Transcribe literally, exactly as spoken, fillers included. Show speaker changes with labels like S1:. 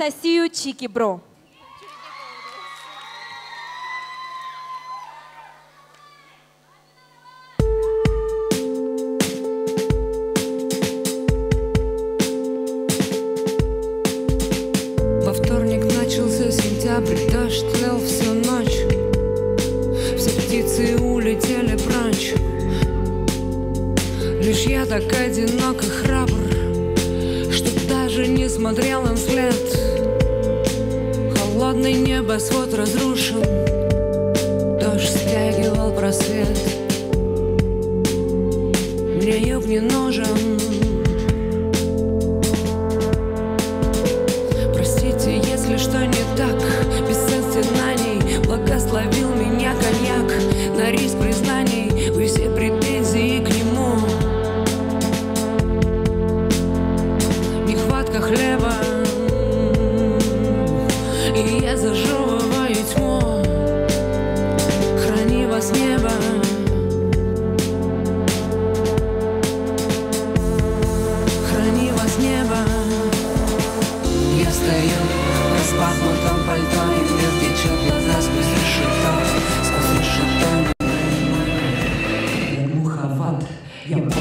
S1: Анастасию Чики-Бро.
S2: Во вторник начался сентябрь, дождь лил всю ночь. Все птицы улетели прочь. Лишь я так одинок и храбр, что даже не смотрел им вслед. Холодный небосвод разрушен, дождь стягивал просвет. Мне юг не нужен. Простите, если что не так, без состязаний благословил меня коньяк. На риск признаний вы все претензии к нему. Нехватка хлеба, и я зажевываю тьму. Храни вас небо. Храни вас небо. Я стою в распахнутом пальто, и мне течет глаза сквозь решето, сквозь решето. Я глуховат, я